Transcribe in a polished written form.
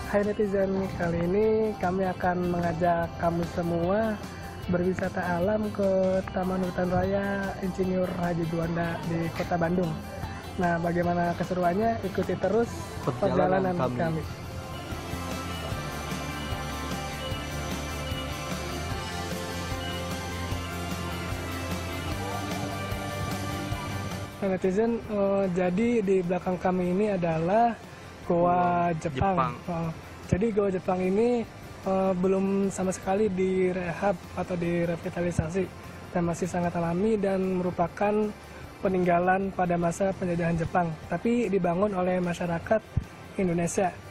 Hai netizen, kali ini kami akan mengajak kamu semua berwisata alam ke Taman Hutan Raya Insinyur Haji Juanda di Kota Bandung. Nah, bagaimana keseruannya? Ikuti terus perjalanan kami. Nah, netizen, jadi di belakang kami ini adalah Goa Jepang. Jadi Goa Jepang ini belum sama sekali direhab atau direvitalisasi dan masih sangat alami dan merupakan peninggalan pada masa penjajahan Jepang, tapi dibangun oleh masyarakat Indonesia.